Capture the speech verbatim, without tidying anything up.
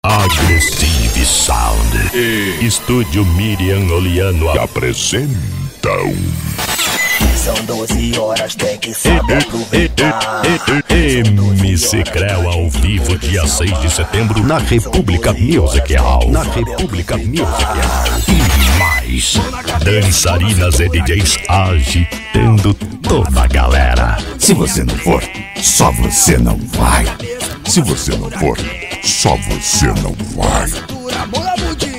Aggressive Sound e Estúdio Miriam Oliano apresentam São doze horas, tem que saber aproveitar. M C Creu ao vivo, dia seis de setembro, na Republika Music Hall. Na Republika Music Hall. E mais, dançarinas e D Js agitando toda a galera. Se você não for, só você não vai. Se você não for, só você não vai.